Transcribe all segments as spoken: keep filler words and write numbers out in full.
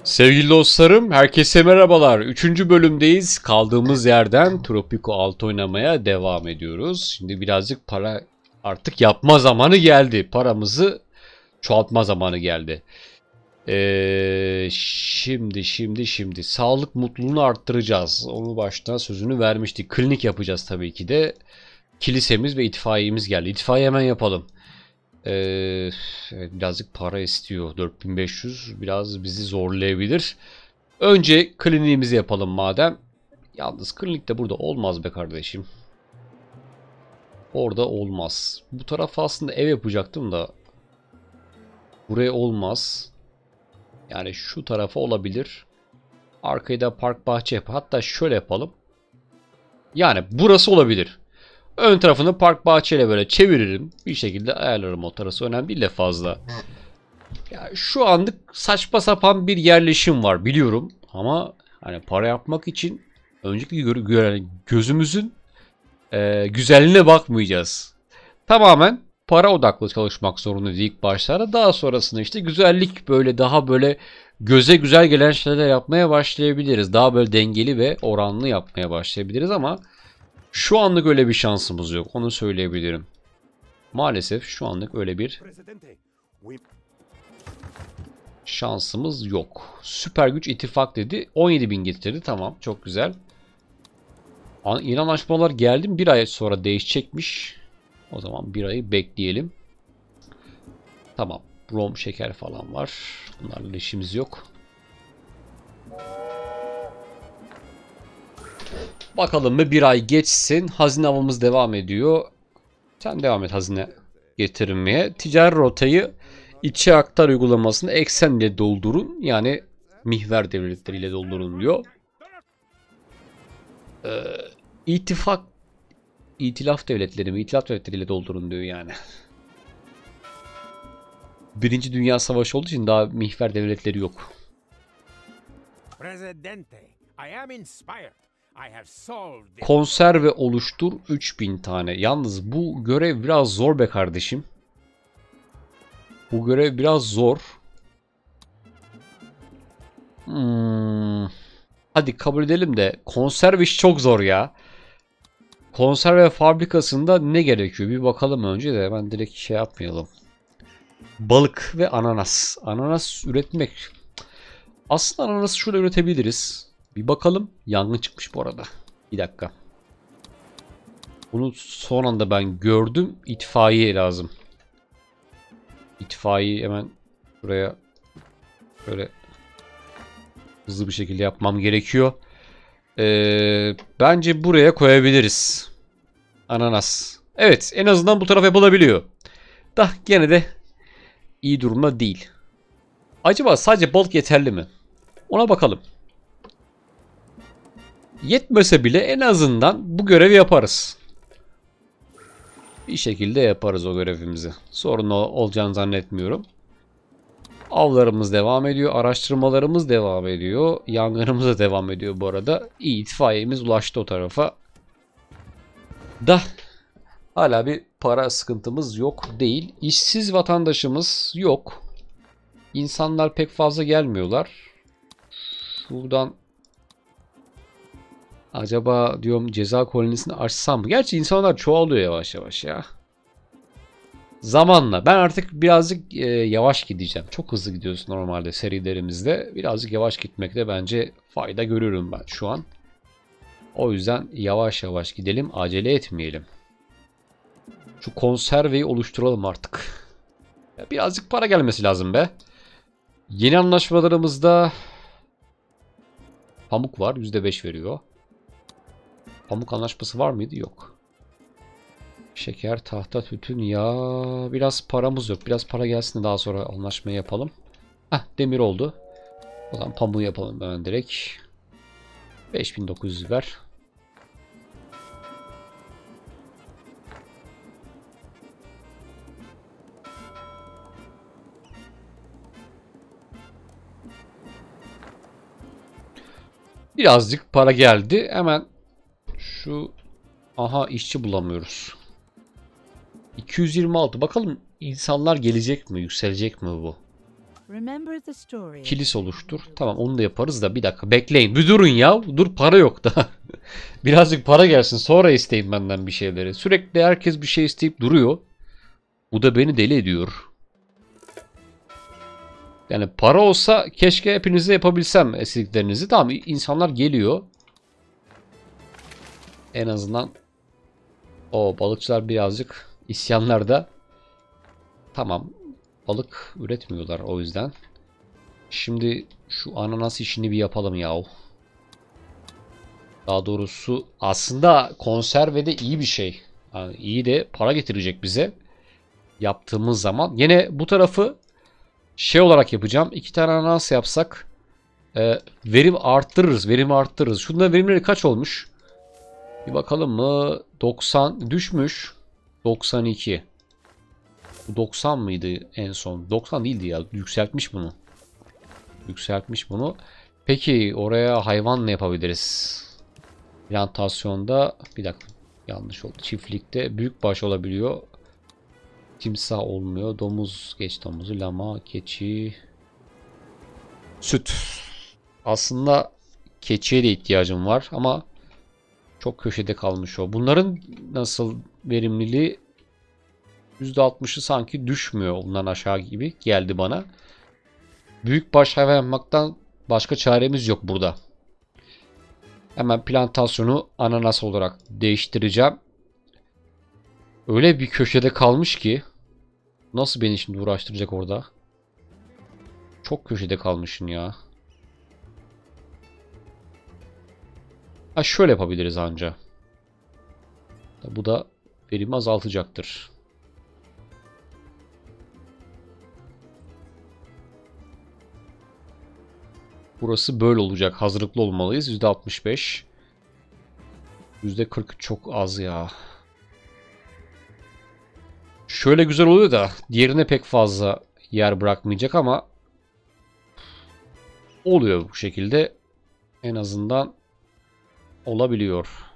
Sevgili dostlarım, herkese merhabalar. Üçüncü bölümdeyiz. Kaldığımız yerden Tropico altı oynamaya devam ediyoruz. Şimdi birazcık para artık yapma zamanı geldi. Paramızı çoğaltma zamanı geldi. Ee, şimdi, şimdi, şimdi. Sağlık mutluluğunu arttıracağız. Onu baştan sözünü vermiştik. Klinik yapacağız tabii ki de. Kilisemiz ve itfaiyemiz geldi. İtfaiye hemen yapalım. Ee, evet, birazcık para istiyor. dört bin beş yüz biraz bizi zorlayabilir. Önce kliniğimizi yapalım madem. Yalnız klinik de burada olmaz be kardeşim. Orada olmaz. Bu tarafa aslında ev yapacaktım da. Buraya olmaz. Yani şu tarafa olabilir. Arkayı da park bahçe yap. Hatta şöyle yapalım. Yani burası olabilir. Ön tarafını park bahçeyle böyle çeviririm. Bir şekilde ayarlarım o tarafı. Önemli değil de fazla. Ya şu anlık saçma sapan bir yerleşim var biliyorum. Ama hani para yapmak için önceki gö gö gözümüzün e, güzelliğine bakmayacağız. Tamamen para odaklı çalışmak zorundayız ilk başlarda. Daha sonrasında işte güzellik böyle daha böyle göze güzel gelen şeyler yapmaya başlayabiliriz. Daha böyle dengeli ve oranlı yapmaya başlayabiliriz ama şu anlık öyle bir şansımız yok. Onu söyleyebilirim. Maalesef şu anlık öyle bir şansımız yok. Süper güç ittifak dedi. on yedi bin getirdi. Tamam. Çok güzel. Yeni anlaşmalar geldi. Bir ay sonra değişecekmiş. O zaman bir ayı bekleyelim. Tamam. Rom, şeker falan var. Bunlarla işimiz yok. Bakalım mı bir ay geçsin. Hazine avımız devam ediyor. Sen devam et hazine getirmeye. Ticari rotayı içe aktar uygulamasını eksen ile doldurun. Yani mihver devletleriyle doldurun diyor. Ee, ittifak İtilaf devletleri mi? İtilaf devletleriyle doldurun diyor yani. Birinci Dünya Savaşı olduğu için daha mihver devletleri yok. Konserve oluştur üç bin tane. Yalnız bu görev biraz zor be kardeşim. Bu görev biraz zor. Hmm. Hadi kabul edelim de konserve iş çok zor ya. Konserve fabrikasında ne gerekiyor? Bir bakalım önce de hemen direkt şey yapmayalım. Balık ve ananas. Ananas üretmek. Aslında ananası şurada üretebiliriz. Bir bakalım. Yangın çıkmış bu arada. Bir dakika. Bunu son anda ben gördüm. İtfaiye lazım. İtfaiye hemen buraya böyle hızlı bir şekilde yapmam gerekiyor. Ee, bence buraya koyabiliriz. Ananas. Evet, en azından bu taraf yapılabiliyor. Da gene de iyi durumda değil. Acaba sadece balık yeterli mi? Ona bakalım. Yetmese bile en azından bu görevi yaparız. Bir şekilde yaparız o görevimizi. Sorun olacağını zannetmiyorum. Avlarımız devam ediyor. Araştırmalarımız devam ediyor. Yangınımız da devam ediyor bu arada. İyi, itfaiyemiz ulaştı o tarafa. Da hala bir para sıkıntımız yok değil. İşsiz vatandaşımız yok. İnsanlar pek fazla gelmiyorlar. Şuradan acaba diyorum ceza kolonisini açsam mı? Gerçi insanlar çoğalıyor yavaş yavaş ya. Zamanla. Ben artık birazcık e, yavaş gideceğim. Çok hızlı gidiyoruz normalde serilerimizde. Birazcık yavaş gitmekte bence fayda görüyorum ben şu an. O yüzden yavaş yavaş gidelim. Acele etmeyelim. Şu konserveyi oluşturalım artık. Birazcık para gelmesi lazım be. Yeni anlaşmalarımızda pamuk var. yüzde beş veriyor. Pamuk anlaşması var mıydı? Yok. Şeker, tahta, tütün, yağ. Biraz paramız yok. Biraz para gelsin de daha sonra anlaşmayı yapalım. Heh, demir oldu. O zaman pamuğu yapalım hemen direkt. beş bin dokuz yüz ver. Birazcık para geldi. Hemen şu aha işçi bulamıyoruz. iki yüz yirmi altı. Bakalım insanlar gelecek mi? Yükselecek mi bu? Kilis oluştur. Tamam, onu da yaparız da bir dakika bekleyin. Bir durun ya. Dur, para yok daha. Birazcık para gelsin, sonra isteyin benden bir şeyleri. Sürekli herkes bir şey isteyip duruyor. Bu da beni deli ediyor. Yani para olsa keşke hepinize yapabilsem istediklerinizi. Tamam, insanlar geliyor. En azından o balıkçılar birazcık isyanlarda. Tamam, balık üretmiyorlar o yüzden. Şimdi şu ananas işini bir yapalım yahu. Daha doğrusu aslında konserve de iyi bir şey. Yani iyi de para getirecek bize. Yaptığımız zaman. Yine bu tarafı şey olarak yapacağım. İki tane ananas yapsak e, verim arttırırız. Verimi arttırırız. Şunların verimleri kaç olmuş? Bir bakalım mı? doksan düşmüş. doksan iki. Bu doksan mıydı en son? doksan değildi ya. Yükseltmiş bunu. Yükseltmiş bunu. Peki oraya hayvan ne yapabiliriz? Plantasyonda bir dakika, yanlış oldu. Çiftlikte büyükbaş olabiliyor. Timsah olmuyor. Domuz, geç domuzu, lama, keçi, süt. Aslında keçiye de ihtiyacım var ama çok köşede kalmış o. Bunların nasıl verimliliği yüzde altmışı sanki düşmüyor ondan aşağı gibi geldi bana. Büyükbaş hayvan yapmaktan başka çaremiz yok burada. Hemen plantasyonu ananas olarak değiştireceğim. Öyle bir köşede kalmış ki nasıl beni şimdi uğraştıracak orada? Çok köşede kalmışsın ya. Ha, şöyle yapabiliriz anca. Bu da verimi azaltacaktır. Burası böyle olacak. Hazırlıklı olmalıyız. yüzde altmış beş. yüzde kırk çok az ya. Şöyle güzel oluyor da diğerine pek fazla yer bırakmayacak ama oluyor bu şekilde. En azından olabiliyor.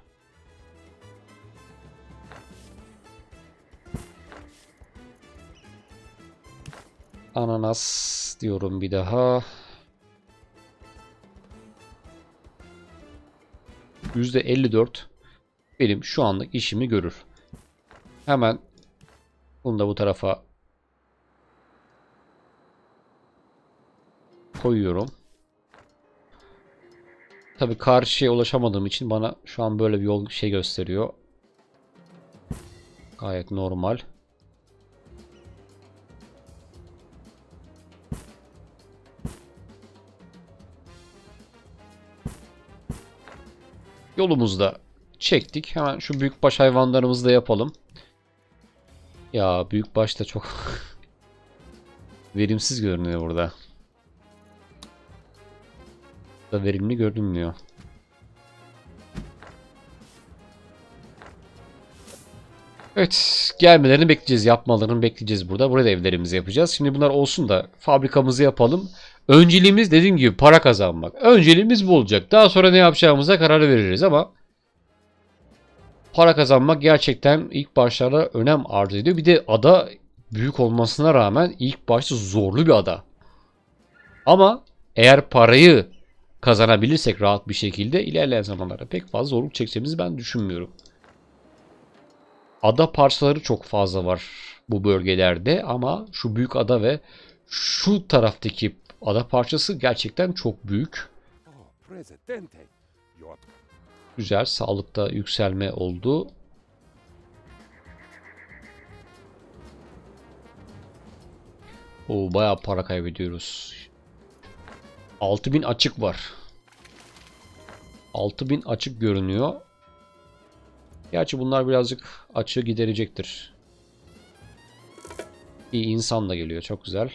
Ananas diyorum bir daha. yüzde elli dört benim şu anlık işimi görür. Hemen bunu da bu tarafa koyuyorum. Tabii karşıya ulaşamadığım için bana şu an böyle bir yol şey gösteriyor. Gayet normal. Yolumuzu da çektik. Hemen şu büyükbaş hayvanlarımızı da yapalım. Ya büyükbaş da çok verimsiz görünüyor burada. Da verimli görünmüyor. Evet, gelmelerini bekleyeceğiz, yapmalarını bekleyeceğiz burada. Burada evlerimizi yapacağız. Şimdi bunlar olsun da fabrikamızı yapalım. Önceliğimiz dediğim gibi para kazanmak. Önceliğimiz bu olacak. Daha sonra ne yapacağımıza karar veririz ama para kazanmak gerçekten ilk başlarda önem arz ediyor. Bir de ada büyük olmasına rağmen ilk başta zorlu bir ada. Ama eğer parayı kazanabilirsek rahat bir şekilde ilerleyen zamanlarda pek fazla zorluk çekeceğimizi ben düşünmüyorum. Ada parçaları çok fazla var bu bölgelerde ama şu büyük ada ve şu taraftaki ada parçası gerçekten çok büyük. Güzel, sağlıkta yükselme oldu. Oo, bayağı para kaybediyoruz. altı bin açık var. altı bin açık görünüyor. Gerçi bunlar birazcık açığı giderecektir. İyi, insan da geliyor. Çok güzel.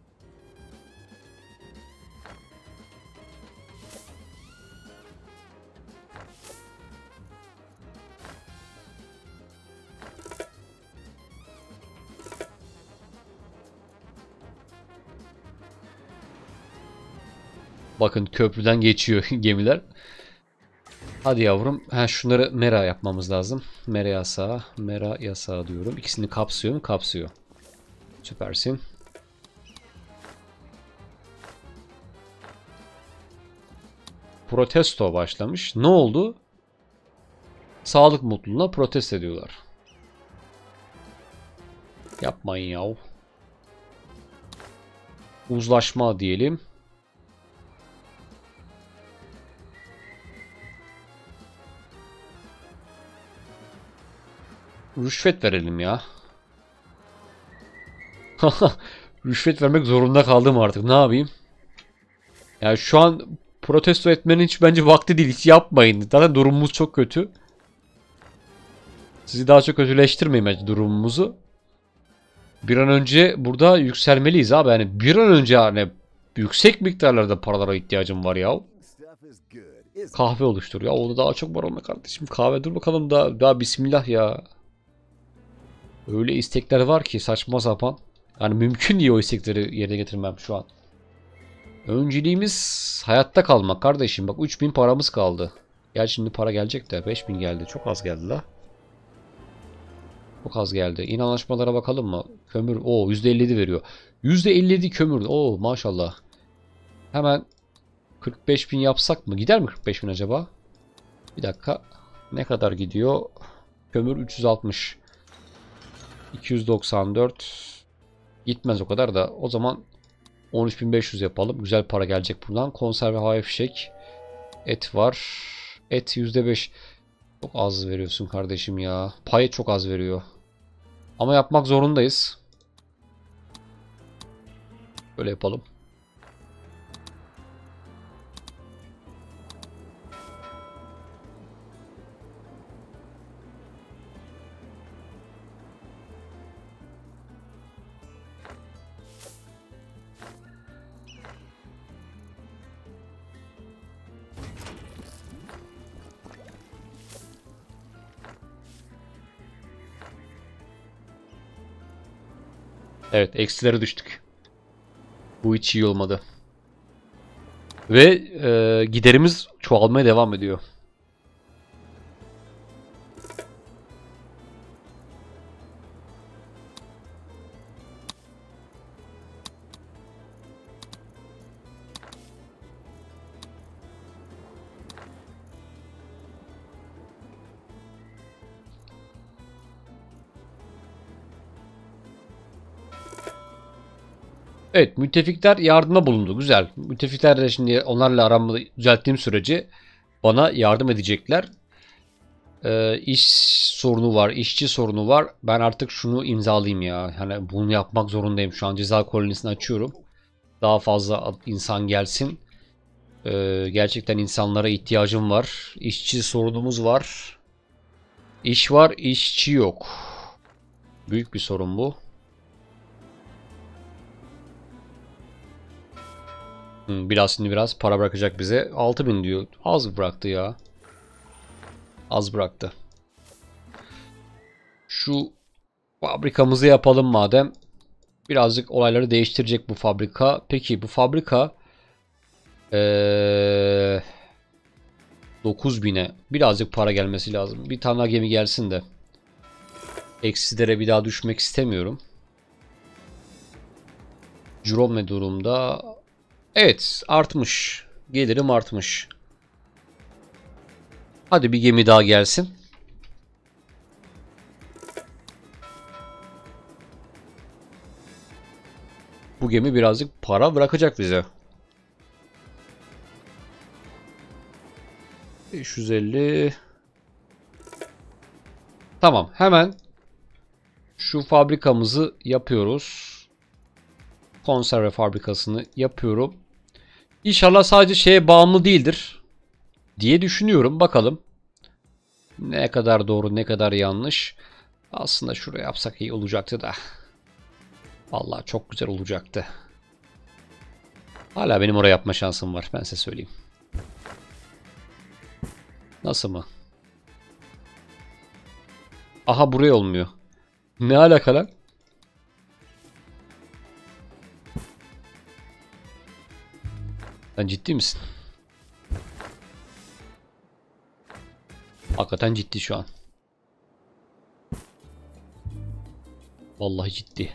Bakın köprüden geçiyor gemiler. Hadi yavrum. Ha, şunları mera yapmamız lazım. Mera yasağı. Mera yasağı diyorum. İkisini kapsıyor mu? Kapsıyor. Süpersin. protesto başlamış. Ne oldu? Sağlık mutluluğuna protesto ediyorlar. Yapmayın yahu. Uzlaşma diyelim. Rüşvet verelim ya. Rüşvet vermek zorunda kaldım artık. Ne yapayım? Yani şu an protesto etmenin hiç bence vakti değil. Hiç yapmayın. Zaten durumumuz çok kötü. Sizi daha çok kötüleştirmeyin bence durumumuzu. Bir an önce burada yükselmeliyiz abi. Yani bir an önce hani yüksek miktarlarda paralara ihtiyacım var ya. Kahve oluştur ya. Onu daha çok var olma kardeşim. Kahve dur bakalım da daha bismillah ya. Öyle istekler var ki saçma sapan. Yani mümkün değil o istekleri yerine getirmem şu an. Önceliğimiz hayatta kalmak kardeşim. Bak üç bin paramız kaldı. Gerçi şimdi para gelecek de beş bin geldi. Çok az geldi la. Çok az geldi. İn anlaşmalara bakalım mı? Kömür. Oo yüzde elli yedi veriyor. yüzde elli yedi kömür. Oo maşallah. Hemen kırk beş bin yapsak mı? Gider mi kırk beş bin acaba? Bir dakika. Ne kadar gidiyor? Kömür üç yüz altmış. iki yüz doksan dört. Gitmez o kadar da. O zaman on üç bin beş yüz yapalım. Güzel para gelecek buradan. Konserve havai fişek. Et var. Et yüzde beş. Çok az veriyorsun kardeşim ya. Pay çok az veriyor. Ama yapmak zorundayız. Böyle yapalım. Evet, eksilere düştük. Bu hiç iyi olmadı. Ve e, giderimiz çoğalmaya devam ediyor. Evet, müttefikler yardıma bulundu. Güzel. Müttefikler de şimdi onlarla aramı düzelttiğim sürece bana yardım edecekler. Ee, iş sorunu var, işçi sorunu var. Ben artık şunu imzalayayım ya. Hani bunu yapmak zorundayım. Şu an ceza kolonisini açıyorum. Daha fazla insan gelsin. Ee, gerçekten insanlara ihtiyacım var. İşçi sorunumuz var. İş var, işçi yok. Büyük bir sorun bu. Hmm, biraz şimdi biraz para bırakacak bize. altı bin diyor. Az bıraktı ya. Az bıraktı. Şu fabrikamızı yapalım madem. Birazcık olayları değiştirecek bu fabrika. Peki bu fabrika ee, dokuz bine birazcık para gelmesi lazım. Bir tane daha gemi gelsin de. Eksilere bir daha düşmek istemiyorum. Cirom ne durumda? Evet artmış. Gelirim artmış. Hadi bir gemi daha gelsin. Bu gemi birazcık para bırakacak bize. beş yüz elli. Tamam hemen şu fabrikamızı yapıyoruz. Konserve fabrikasını yapıyorum. İnşallah sadece şeye bağımlı değildir diye düşünüyorum. Bakalım. Ne kadar doğru ne kadar yanlış. Aslında şuraya yapsak iyi olacaktı da. Vallahi çok güzel olacaktı. Hala benim oraya yapma şansım var. Ben size söyleyeyim. Nasıl mı? Aha buraya olmuyor. Ne alaka lan? Sen ciddi misin? Hakikaten ciddi şu an. Vallahi ciddi.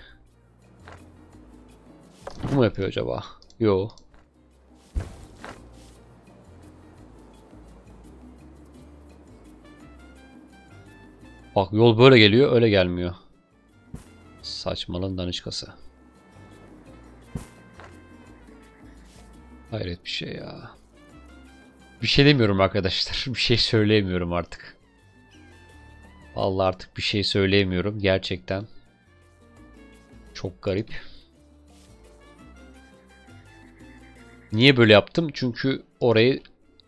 Bu mu yapıyor acaba? Yo. Bak yol böyle geliyor, öyle gelmiyor. Saçmalığın daniskası. Hayret bir şey ya. Bir şey demiyorum arkadaşlar. Bir şey söyleyemiyorum artık. Vallahi artık bir şey söyleyemiyorum. Gerçekten. Çok garip. Niye böyle yaptım? Çünkü orayı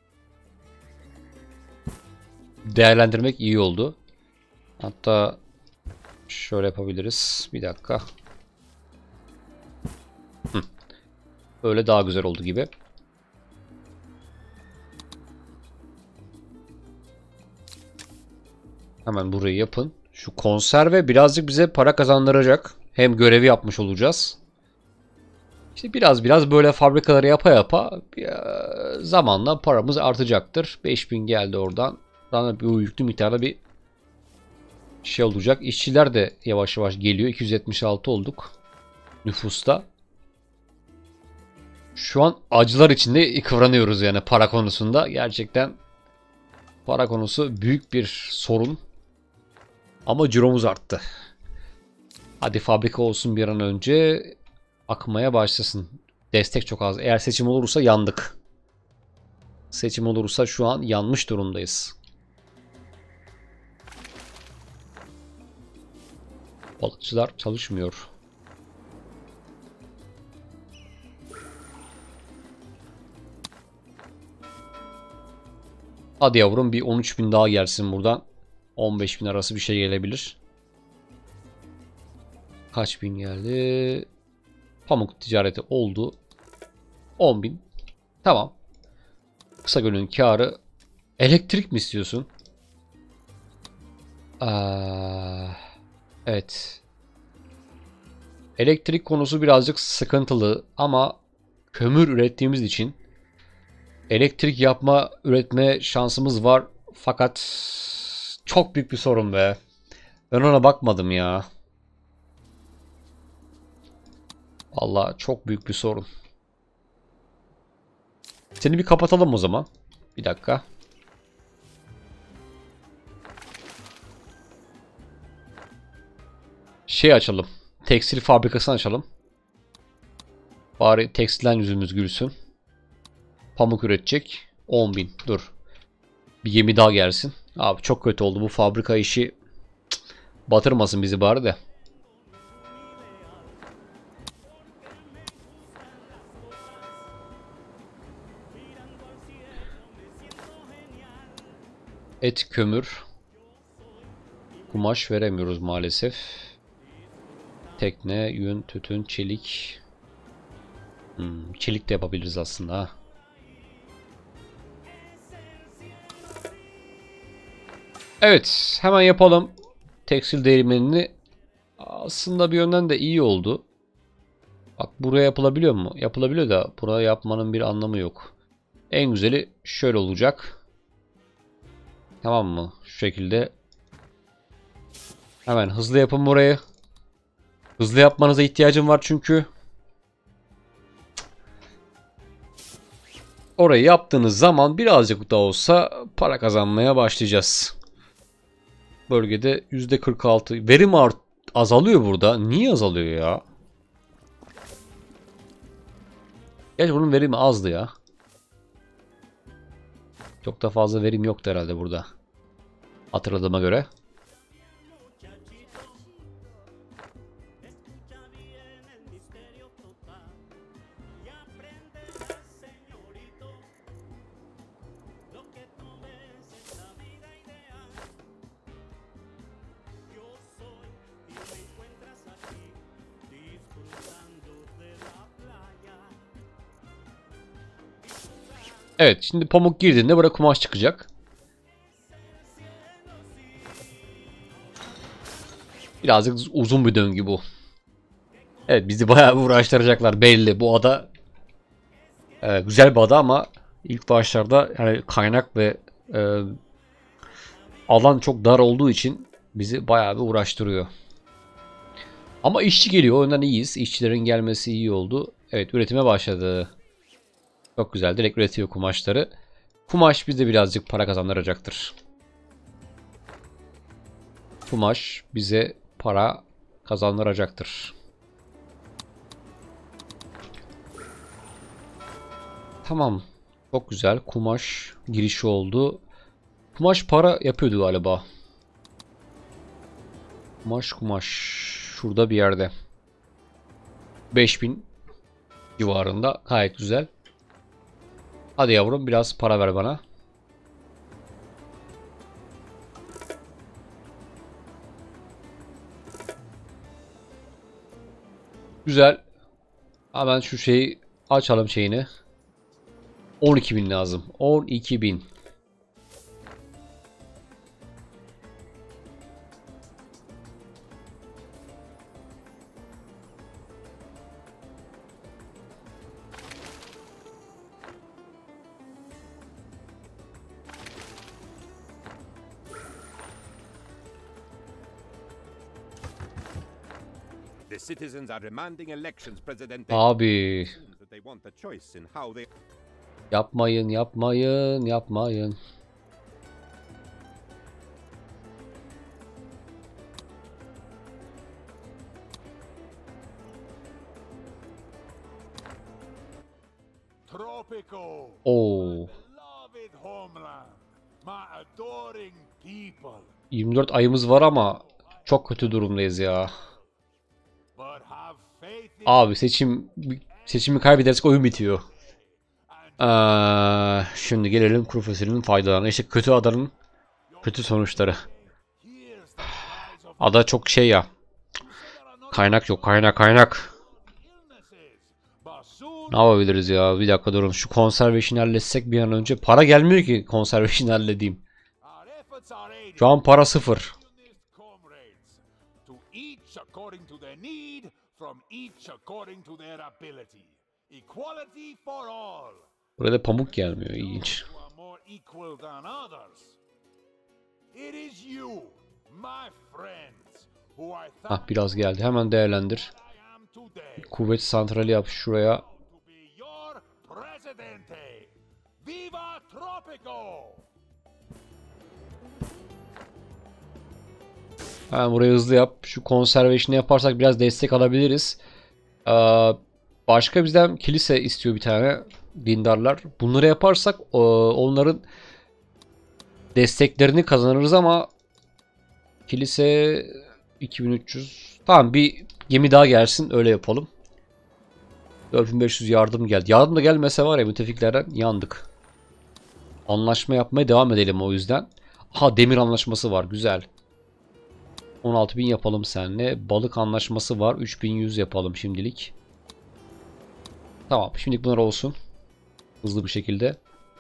değerlendirmek iyi oldu. Hatta şöyle yapabiliriz. Bir dakika. Hı. Böyle daha güzel oldu gibi. Hemen burayı yapın. Şu konserve birazcık bize para kazandıracak. Hem görevi yapmış olacağız. İşte biraz biraz böyle fabrikaları yapa yapa zamanla paramız artacaktır. beş bin geldi oradan. Daha bir yüklü miktarda bir şey olacak. İşçiler de yavaş yavaş geliyor. iki yüz yetmiş altı olduk nüfusta. Şu an acılar içinde kıvranıyoruz yani para konusunda. Gerçekten para konusu büyük bir sorun. Ama ciromuz arttı. Hadi fabrika olsun bir an önce. Akmaya başlasın. Destek çok az. Eğer seçim olursa yandık. Seçim olursa şu an yanmış durumdayız. Balıkçılar çalışmıyor. Hadi yavrum bir on üç bin daha gelsin buradan. on beş bin arası bir şey gelebilir. Kaç bin geldi? Pamuk ticareti oldu. on bin. Tamam. Kısagöl'ün karı. Elektrik mi istiyorsun? Aa, evet. Elektrik konusu birazcık sıkıntılı ama kömür ürettiğimiz için elektrik yapma, üretme şansımız var. Fakat çok büyük bir sorun be. Ben ona bakmadım ya. Vallahi çok büyük bir sorun. Seni bir kapatalım o zaman. Bir dakika. Şey açalım. Tekstil fabrikasını açalım. Bari tekstilden yüzümüz gülsün. Pamuk üretecek. on bin. Dur. Bir gemi daha gelsin. Abi çok kötü oldu bu fabrika işi. Cık, batırmasın bizi bari de. Et, kömür. Kumaş veremiyoruz maalesef. Tekne, yün, tütün, çelik. Hmm, çelik de yapabiliriz aslında. Evet, hemen yapalım. Tekstil değirmenini. Aslında bir yönden de iyi oldu. Bak buraya yapılabiliyor mu? Yapılabiliyor da buraya yapmanın bir anlamı yok. En güzeli şöyle olacak. Tamam mı? Şu şekilde. Hemen hızlı yapın burayı. Hızlı yapmanıza ihtiyacım var çünkü. Orayı yaptığınız zaman birazcık da olsa para kazanmaya başlayacağız. Bölgede yüzde kırk altı. Verim art azalıyor burada. Niye azalıyor ya? Gerçi bunun verimi azdı ya. Çok da fazla verim yoktu herhalde burada. Hatırladığıma göre. Evet, şimdi pamuk girdiğinde buraya kumaş çıkacak. Birazcık uzun bir döngü bu. Evet, bizi bayağı uğraştıracaklar belli. Bu ada e, güzel bir ada ama ilk başlarda yani kaynak ve e, alan çok dar olduğu için bizi bayağı bir uğraştırıyor. Ama işçi geliyor. O yönden iyiyiz. İşçilerin gelmesi iyi oldu. Evet, üretime başladı. Çok güzel. Direkt üretiyor kumaşları. Kumaş bize birazcık para kazandıracaktır. kumaş bize para kazandıracaktır. Tamam. Çok güzel. Kumaş girişi oldu. Kumaş para yapıyordu galiba. Kumaş kumaş. Şurada bir yerde. beş bin civarında. Gayet güzel. Hadi yavrum biraz para ver bana. Güzel. Hemen şu şeyi açalım şeyini. on iki bin lazım. on iki bin. The citizens are demanding elections, Presidente. Abi They want a choice in how they yapmayın yapmayın yapmayın. Tropico, Oo. beloved homeland, my adoring people. yirmi dört ayımız var ama çok kötü durumdayız ya. But have faith in Abi seçim seçimi kaybedersek oyun bitiyor. Ee, şimdi gelelim kuru fasulyenin faydalarına. İşte kötü adanın kötü sonuçları. here's the cries of Ada çok şey ya. Kaynak yok, kaynak kaynak. illnesses. But soon Ne yapabiliriz ya? Bir dakika durun. Şu konserve işini halletsek bir an önce. Para gelmiyor ki konserve işini halledeyim. our efforts are aided Şu an para sıfır. unionist comrades, to each according to their need, from each according to their ability. Equality for all. Burada pamuk gelmiyor. İlginç. Who are more equal than others. It is you, my friends, who I Ah thank biraz geldi. Hemen değerlendir. I am today Kuvvet santrali yap şuraya. to be your presidente. Viva Tropico! Hemen burayı hızlı yap. Şu konserve işini yaparsak biraz destek alabiliriz. Ee, başka bizden kilise istiyor bir tane dindarlar. Bunları yaparsak e, onların desteklerini kazanırız ama kilise iki bin üç yüz. Tamam bir gemi daha gelsin öyle yapalım. dört bin beş yüz yardım geldi. Yardım da gelmese var ya müttefiklerden yandık. Anlaşma yapmaya devam edelim o yüzden. Ha demir anlaşması var güzel. on altı bin yapalım seninle. Balık anlaşması var. üç bin yüz yapalım şimdilik. Tamam. Şimdilik bunlar olsun. Hızlı bir şekilde.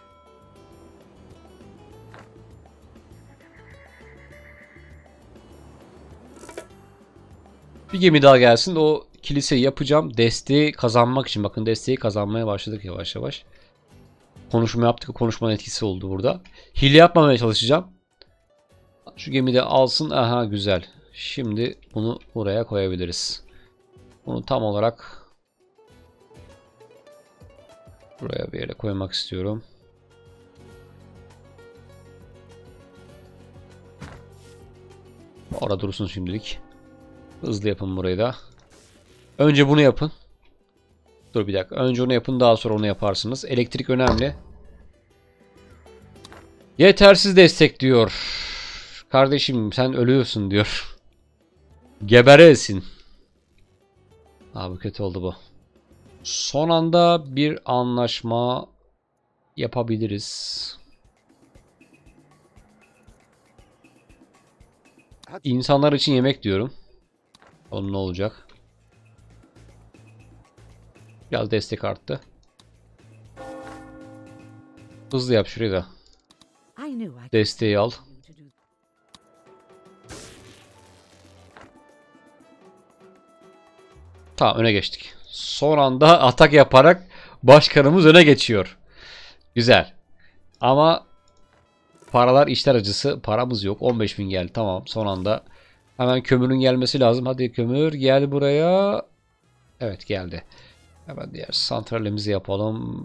Bir gemi daha gelsin. O kiliseyi yapacağım. Desteği kazanmak için. Bakın desteği kazanmaya başladık yavaş yavaş. Konuşma yaptık. Konuşmanın etkisi oldu burada. Hile yapmamaya çalışacağım. Şu gemi de alsın. Aha güzel. Şimdi bunu buraya koyabiliriz. Bunu tam olarak buraya bir yere koymak istiyorum. Orada dursun şimdilik. Hızlı yapın burayı da. Önce bunu yapın. Dur bir dakika. Önce onu yapın daha sonra onu yaparsınız. Elektrik önemli. Yetersiz destek diyor. Kardeşim sen ölüyorsun diyor. Geberesin. Abi kötü oldu bu. Son anda bir anlaşma yapabiliriz. İnsanlar için yemek diyorum. Onun ne olacak? Biraz destek arttı. Hızlı yap şurayı da. Desteği al. Tamam öne geçtik. Son anda atak yaparak başkanımız öne geçiyor. Güzel. Ama paralar işler acısı. Paramız yok. on beş bin geldi. Tamam son anda. Hemen kömürün gelmesi lazım. Hadi kömür gel buraya. Evet geldi. Hemen diğer santralimizi yapalım.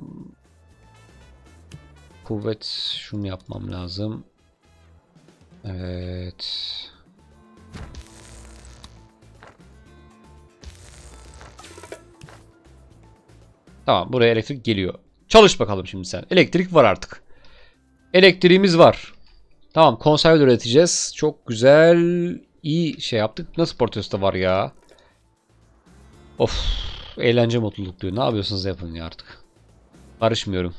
Kuvvet şunu yapmam lazım. Evet. Tamam, buraya elektrik geliyor. Çalış bakalım şimdi sen. Elektrik var artık. Elektriğimiz var. Tamam, konserve üreteceğiz. Çok güzel. İyi şey yaptık. Nasıl protesto var ya? Of. Eğlence mutluluk diyor. Ne yapıyorsunuz yapın ya artık. Karışmıyorum.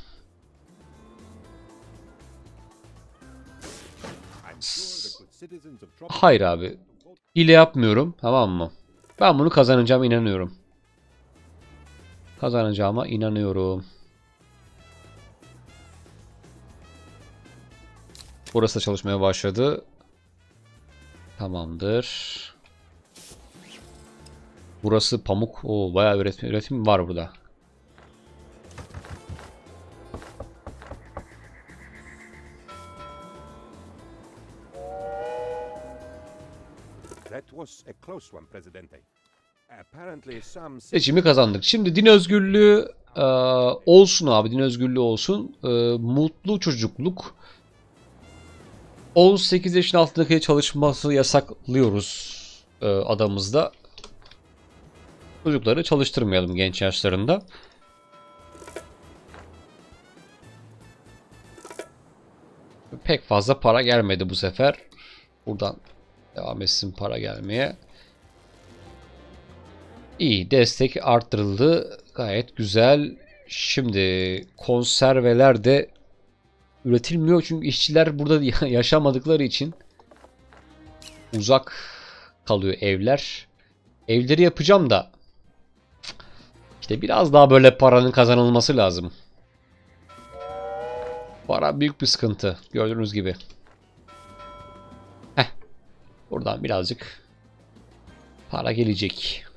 I'm sure the good citizens of Tropical Hayır abi. Hile yapmıyorum. Tamam mı? Ben bunu kazanacağım, inanıyorum. Kazanacağıma inanıyorum. Burası da çalışmaya başladı. Tamamdır. Burası pamuk. Oo, bayağı üretim, üretim var burada. That was a close one, Presidente. Apparently some Seçimi kazandık. Şimdi din özgürlüğü e, olsun abi. Din özgürlüğü olsun. E, mutlu çocukluk. on sekiz yaşın altındaki çalışması yasaklıyoruz e, adamızda. Çocukları çalıştırmayalım genç yaşlarında. Pek fazla para gelmedi bu sefer. Buradan devam etsin para gelmeye. İyi, destek arttırıldı. Gayet güzel. Şimdi konserveler de üretilmiyor çünkü işçiler burada yaşamadıkları için uzak kalıyor evler. Evleri yapacağım da işte biraz daha böyle paranın kazanılması lazım. Para büyük bir sıkıntı gördüğünüz gibi. Heh. Buradan birazcık para gelecek.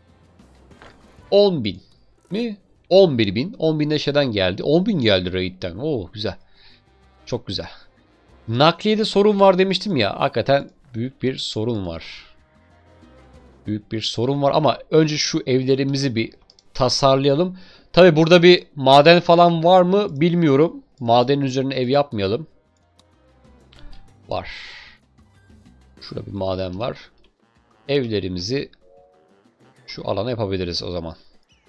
on bin mi? on bir bin. on bin neşeden geldi. on bin geldi raid'den. Oo güzel. Çok güzel. Nakliyede sorun var demiştim ya. Hakikaten büyük bir sorun var. Büyük bir sorun var ama önce şu evlerimizi bir tasarlayalım. Tabi burada bir maden falan var mı bilmiyorum. Madenin üzerine ev yapmayalım. Var. Şurada bir maden var. Evlerimizi şu alana yapabiliriz o zaman.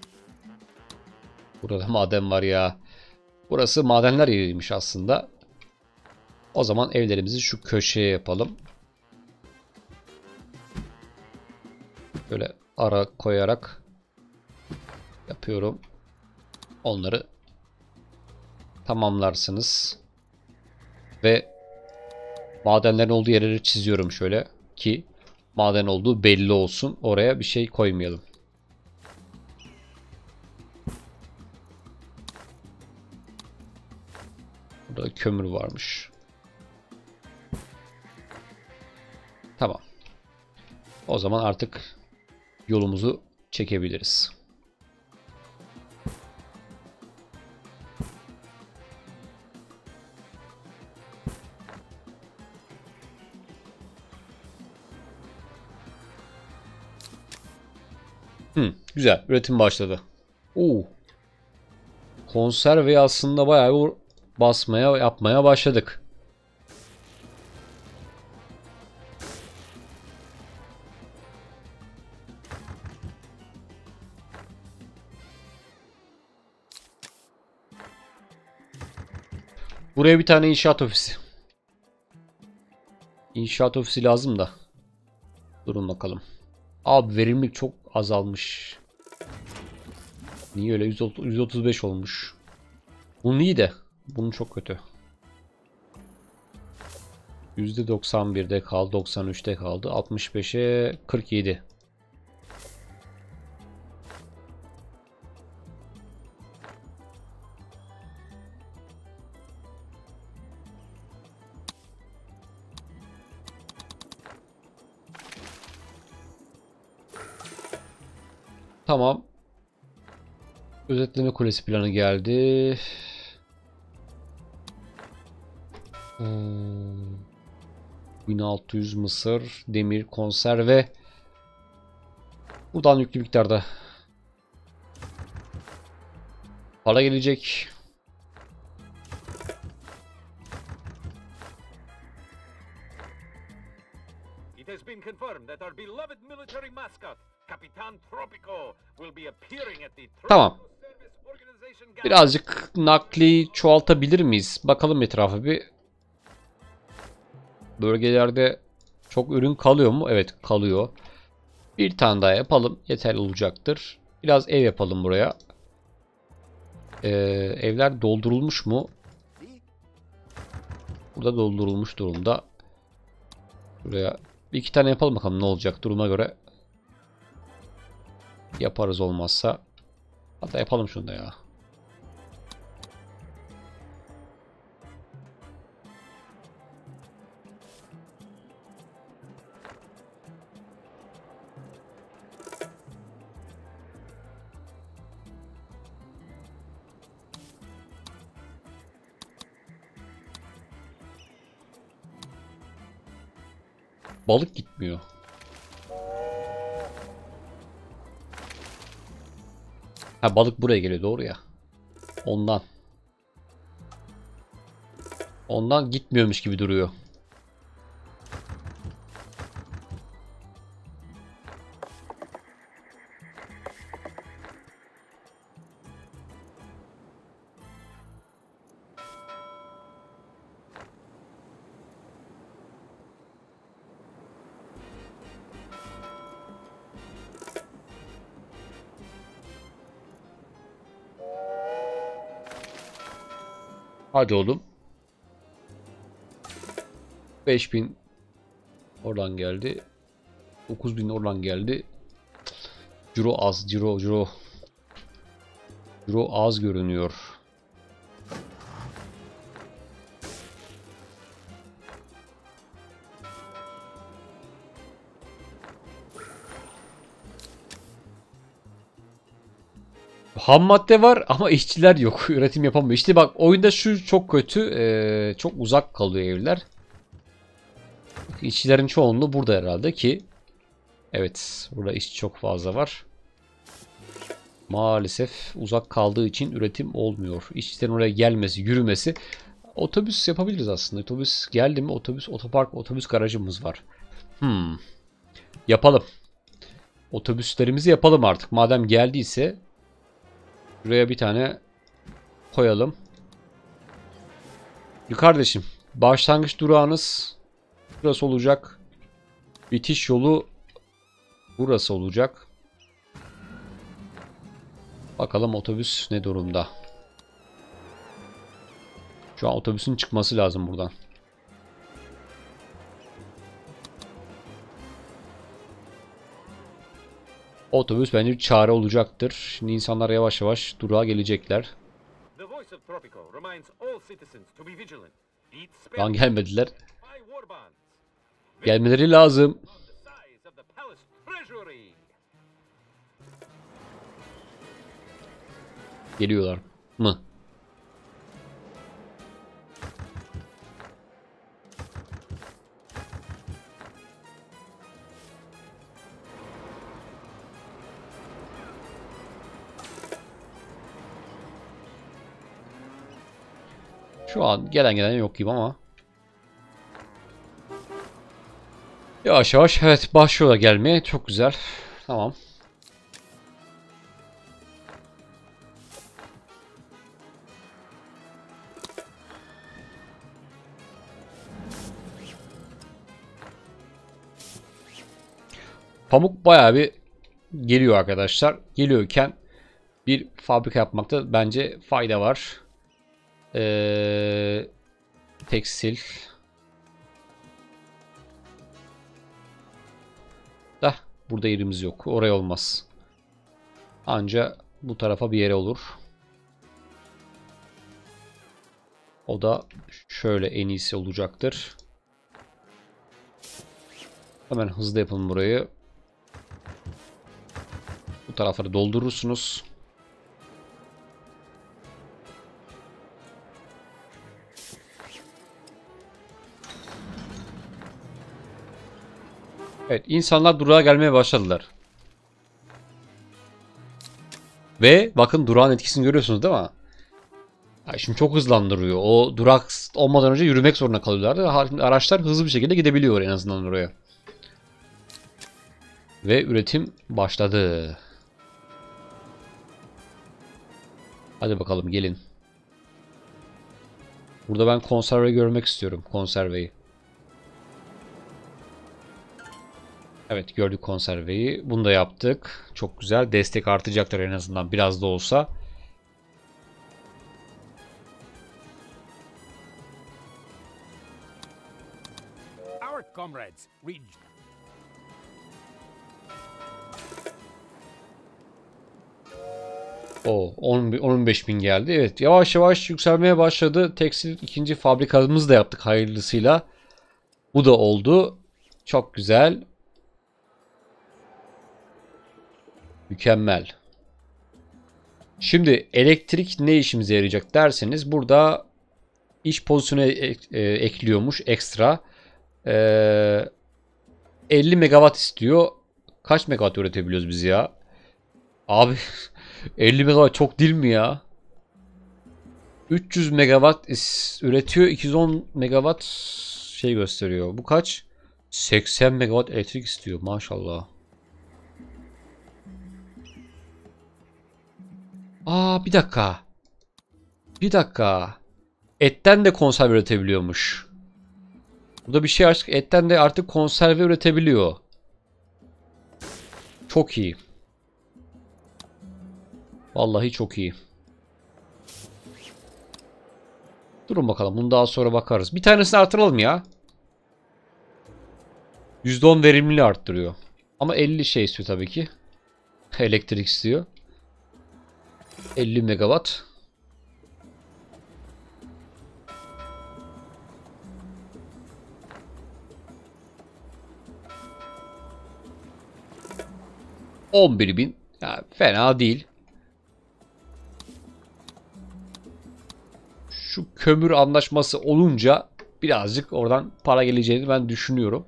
Burada maden var ya. Burası madenler yeriymiş aslında. O zaman evlerimizi şu köşeye yapalım. Böyle ara koyarak yapıyorum. Onları tamamlarsınız. Ve madenlerin olduğu yerleri çiziyorum şöyle ki maden olduğu belli olsun. Oraya bir şey koymayalım. Burada kömür varmış. Tamam. O zaman artık yolumuzu çekebiliriz. Hmm, güzel. Üretim başladı. Oo. Konserve aslında bayağı bir basmaya yapmaya başladık. Buraya bir tane inşaat ofisi. İnşaat ofisi lazım da. Durun bakalım. Abi verimlilik çok azalmış. Niye öyle? yüz otuz beş olmuş. Bunun iyi de. Bunun çok kötü. yüzde doksan birde kaldı. doksan üçte kaldı. altmış beşe kırk yedi. Tamam. Özetleme kulesi planı geldi. Hmm. bin altı yüz mısır, demir, konserve. Buradan yüklü miktarda para gelecek. It has been confirmed. mascot, Capitan Tropico, will be appearing at the Tamam. Tropico Service Organization Gala. Birazcık nakli çoğaltabilir miyiz? Bakalım etrafa bir. Bölgelerde çok ürün kalıyor mu? Evet, kalıyor. Bir tane daha yapalım. Yeterli olacaktır. Biraz ev yapalım buraya. Ee, evler doldurulmuş mu? Burada doldurulmuş durumda. Buraya bir iki tane yapalım bakalım ne olacak duruma göre. Yaparız olmazsa. Hatta yapalım şunu da ya. Balık gitmiyor. Ha, balık buraya geliyor doğru ya. Ondan. Ondan gitmiyormuş gibi duruyor. Hadi oğlum. beş bin oradan geldi. dokuz bin oradan geldi. Ciro az. Ciro. Ciro. Ciro az görünüyor. Ham madde var ama işçiler yok. Üretim yapamıyor. İşte bak oyunda şu çok kötü. Ee, çok uzak kalıyor evler. İşçilerin çoğunluğu burada herhalde ki. Evet. Burada işçi çok fazla var. Maalesef uzak kaldığı için üretim olmuyor. İşçilerin oraya gelmesi, yürümesi. Otobüs yapabiliriz aslında. Otobüs geldi mi? Otobüs, otopark, otobüs garajımız var. Hmm. Yapalım. Otobüslerimizi yapalım artık. Madem geldiyse. Buraya bir tane koyalım. Kardeşim, başlangıç durağınız burası olacak. Bitiş yolu burası olacak. Bakalım otobüs ne durumda. Şu an otobüsün çıkması lazım buradan. Otobüs bence bir çare olacaktır. Şimdi insanlar yavaş yavaş durağa gelecekler. The voice of Tropico reminds all citizens to be vigilant. Eat spare Lan gelmediler. buy war bonds. Gelmeleri lazım. The size of the palace treasury. Geliyorlar mı? Şu an gelen gelen yok gibi ama. Yavaş yavaş evet başlıyorlar gelmeye. Çok güzel. Tamam. Pamuk bayağı bir geliyor arkadaşlar. Geliyorken bir fabrika yapmakta bence fayda var. Ee, tekstil. Da burada yerimiz yok. Oraya olmaz. Anca bu tarafa bir yere olur. O da şöyle en iyisi olacaktır. Hemen hızlı yapalım burayı. Bu tarafları doldurursunuz. Evet, insanlar durağa gelmeye başladılar. Ve bakın durağın etkisini görüyorsunuz değil mi? Ya şimdi çok hızlandırıyor. O durak olmadan önce yürümek zorunda kalıyorlardı. Araçlar hızlı bir şekilde gidebiliyor en azından oraya. Ve üretim başladı. Hadi bakalım gelin. Burada ben konserve görmek istiyorum. Konserveyi. Evet, gördük konserveyi. Bunu da yaptık. Çok güzel. Destek artacaktır en azından biraz da olsa. Our comrades reached. O on on beş bin geldi. Evet, yavaş yavaş yükselmeye başladı. Tekstil ikinci fabrikamızı da yaptık hayırlısıyla. Bu da oldu. Çok güzel. Mükemmel. Şimdi elektrik ne işimize yarayacak derseniz burada iş pozisyonu ek, e, ekliyormuş ekstra. Ee, elli megawatt istiyor. Kaç megawatt üretebiliyoruz biz ya? Abi elli megawatt çok değil mi ya? üç yüz megawatt üretiyor. iki yüz on megawatt şey gösteriyor. Bu kaç? seksen megawatt elektrik istiyor. Maşallah. Aa, bir dakika. Bir dakika. Etten de konserve üretebiliyormuş. Burada bir şey açtık. Etten de artık konserve üretebiliyor. Çok iyi. Vallahi çok iyi. Durun bakalım. Bunu daha sonra bakarız. Bir tanesini artıralım ya. yüzde on verimliliği arttırıyor. Ama elli şey istiyor tabii ki. Elektrik istiyor. elli megawatt. on bir bin. Ya, fena değil. Şu kömür anlaşması olunca birazcık oradan para geleceğini ben düşünüyorum.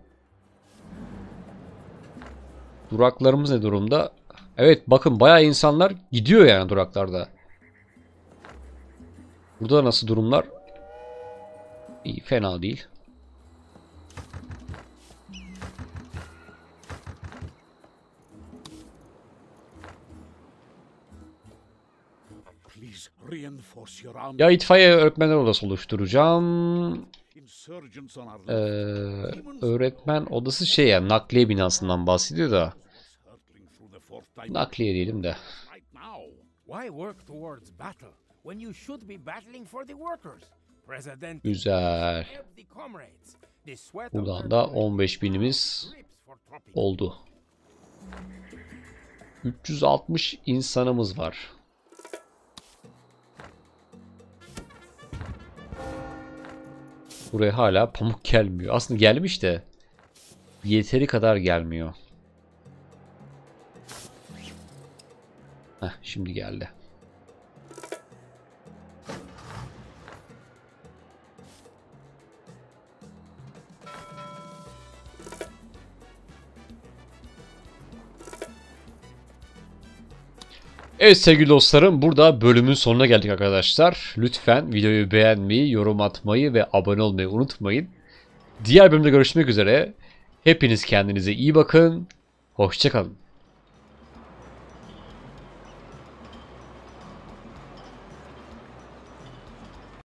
Duraklarımız ne durumda? Evet, bakın bayağı insanlar gidiyor yani duraklarda. Burada nasıl durumlar? İyi, fena değil. Please reinforce your army. Ya itfaiye öğretmenler odası oluşturacağım. Insurgents on our Ee, left. öğretmen odası şey ya, nakliye binasından bahsediyor da. Hurtling through the fourth time. Nakliye diyelim de. Right now. Why work towards battle when you should be battling for the workers? President, Güzel. help the comrades. The sweat of Buradan their da brow on beş binimiz drips for tropic. oldu. üç yüz altmış insanımız var. Buraya hala pamuk gelmiyor. Aslında gelmiş de yeteri kadar gelmiyor. Heh, şimdi geldi. Evet sevgili dostlarım, burada bölümün sonuna geldik arkadaşlar. Lütfen videoyu beğenmeyi, yorum atmayı ve abone olmayı unutmayın. Diğer bölümde görüşmek üzere. Hepiniz kendinize iyi bakın. Hoşça kalın.